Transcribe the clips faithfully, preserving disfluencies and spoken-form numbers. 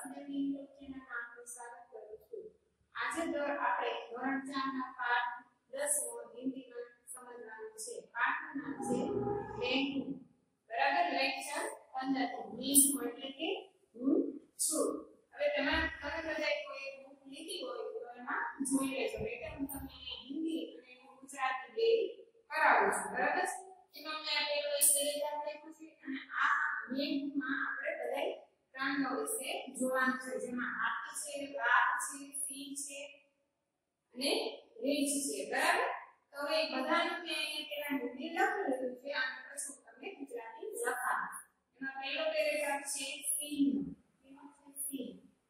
સ્નેહની ચેનલમાં આપનું સ્વાગત કરું છું. આજે તો આપણે ધોરણ ચાર ના પાઠ દસ નો હિન્દીમાં સમજવાનું છે. પાઠનું નામ છે મેં. બરાબર, લેક્ચર પંદર. મેં એટલે કે હું છું. હવે તમારે તમે બધાએ કોઈ બુક લીધી હોય તો એમાં જોઈ લેજો. એટલે હું તમને હિન્દી અને ગુજરાતી બે કરાવું છું. બરાબર છે? એમાં મેં આ પેલો પેરેગ્રાફ લખ્યું છે અને આ મેં બુકમાં આપણે બધાય પ્રાણીઓ વિશે જોવાનું છે, જેમાં હાથી છે, વાઘ છે, સિંહ છે અને રીંછ છે. બરાબર? તો હવે બધાનું મેં અહીંયા પેલા હિન્દી લખેલું છે અને પછી તમને ગુજરાતી લખાવું. એમાં પહેલો પેરેગ્રાફ છે સિંહ. એમાં છે સિંહ.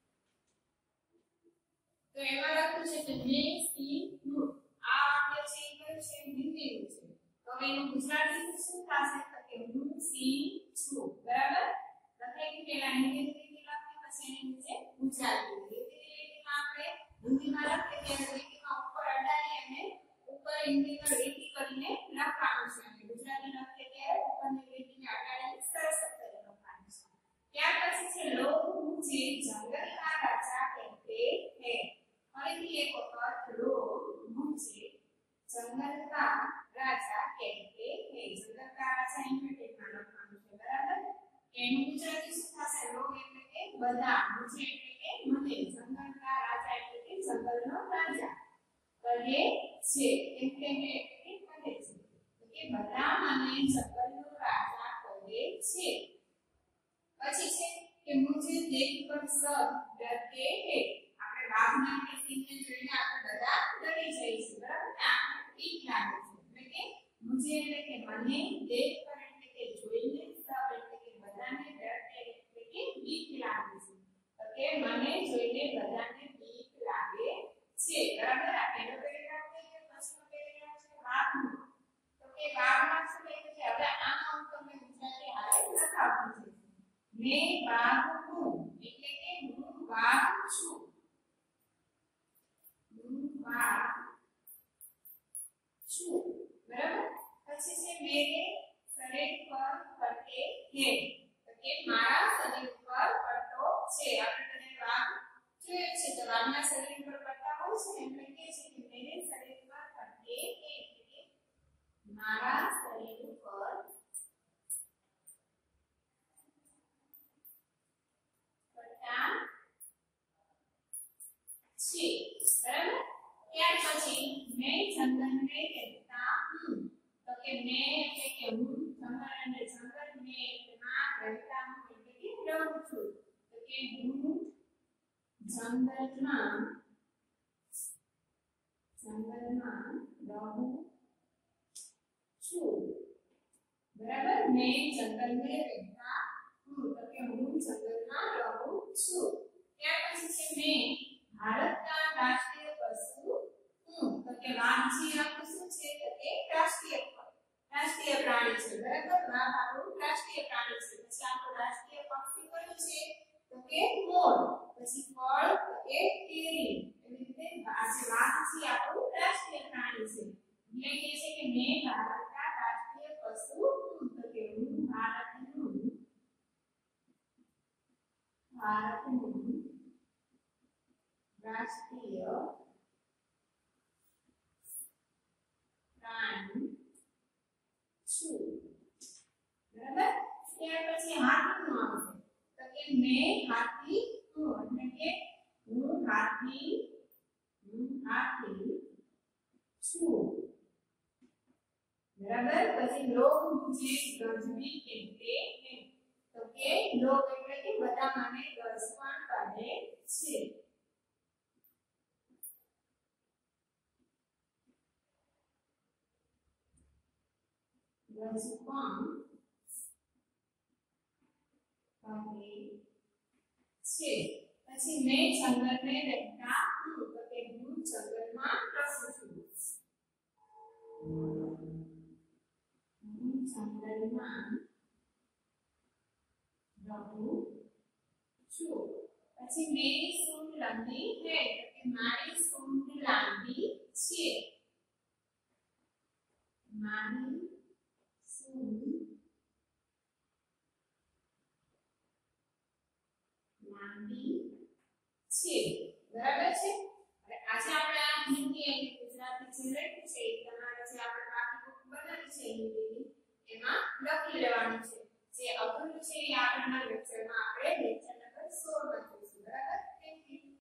તો એમાં લખ્યું છે કે મેં સિંહ હું. આ વાક્ય છે એ કયું છે? હિન્દીનું છે. તો હવે એનું ગુજરાતી શું થશે? તો કે હું સિંહ છું. બરાબર? લખાઈ પેલા હિન્દી રીતે લખી પછી એની નીચે ગુજરાતી રીતે લીટીમાં આપણે હિન્દીમાં લખીએ ત્યારે લીટીમાં ઉપર અડાડી અને ઉપર હિન્દીમાં લીટી કરીને લખવાનું છે અને ગુજરાતી લખીએ ત્યારે ઉપરની લીટીને અડાડી સરસ અક્ષરે લખવાનું છે. ત્યાર પછી છે લોગ મુझे जंगल का राजा कहते हैं. ફરીથી એક વખત લોગ मुझे जंगल का राजा कहते हैं. जंगल का राजा ઇન્વર્ટેડમાં લખવાનું છે. બરાબર? એનું ગુજરાતી શું થશે? લોગ એટલે કે બધા, મુझे એટલે કે મને, જંગલના રાજા એટલે કે જંગલનો રાજા કહે છે. એટલે કે એટલે કે કહે છે. તો કે બધા મને જંગલનો રાજા કહે છે. પછી છે કે મુझे देखकर सब डरते हैं. આપણે વાઘના કે સિંહને જોઈને આપણે બધા ડરી જઈએ છીએ. બરાબર? આપણે બીક લાગે છે. એટલે કે મુझे એટલે કે મને, देखकर એટલે કે જોઈને, सब એટલે કે બધાને, ડરતે એટલે કે બીક લાગે છે. તો કે મને જોઈને બધાને બીક લાગે છે. બરાબર? આ પહેલો પેરેગ્રાફ થઈ ગયો. પછીનો પેરેગ્રાફ છે વાઘનો. તો કે વાઘમાં શું લખ્યું છે? હવે આમાં હું તમને ગુજરાતી હારે લખાવું છું. मैं बाघ हूं એટલે કે હું વાઘ છું. હું વાઘ છું. બરાબર? પછી છે મેરે શરીર પર કટે हैं. તો કે મારા શરીર પર કટો છે. આપણે તેને વાઘ જોઈએ છે તો વાઘના શરીર પર કટા હોય છે એટલે કે છે કે મેરે શરીર પર કટે हैं. એટલે કે મારા શરીર પર છે. બરાબર? ત્યાર પછી મેં જંગલ में रहता हूं. તો કે મેં એટલે કે હું, જંગલ અને જંગલ में માં રહેતા હું એટલે કે રહું છું. તો કે હું જંગલમાં જંગલમાં રહું છું. બરાબર? મેં જંગલ में रहता हूं. તો કે હું જંગલમાં રહું છું. ત્યાર પછી છે મેં भारत का राष्ट्रीय पशु हूं. तो के वाघ जी આપણું શું છે? તો કે રાષ્ટ્રીય રાષ્ટ્રીય પ્રાણી છે. બરાબર? વાઘ આપણું રાષ્ટ્રીય પ્રાણી છે. પછી આપણું રાષ્ટ્રીય પક્ષી કયું છે? તો કે મોર. પછી ફળ તો કે કેરી. એવી રીતે આજે વાઘ છે આપણું રાષ્ટ્રીય પ્રાણી છે. એટલે કે છે કે મેં ભારત का राष्ट्रीय पशु हूं. તો કે હું ભારતનું ભારતનું રાષ્ટ્રીય પ્રાણી છું. બરાબર? ત્યાર પછી હાથીનું આવશે. તો કે મેં હાથી હું. એટલે કે હું હાથી હું હાથી છું. બરાબર? પછી લોગ મુझे गजबी कहते हैं. તો કે લોગ એટલે કે બધા મને ગજવાણ કહે છે. ગજવાણ કહે છે. પછી મેં જંગલ में रहता हूं. તો કે હું જંગલમાં રહું છું. હું જંગલમાં રહું છું. પછી મેરી सूंड लंबी है. તો કે મારી સૂંઢ લાંબી છે. મારી સૂંઢ લાંબી માંડી છે બરાબર છે અને આજે આપણે આ હિન્દી અને ગુજરાતી જે લખ્યું છે એ તમારે જે આપણે બાકી બુક બનાવી છે હિન્દીની એમાં લખી લેવાનું છે જે અઘરું છે એ આગળના લેક્ચરમાં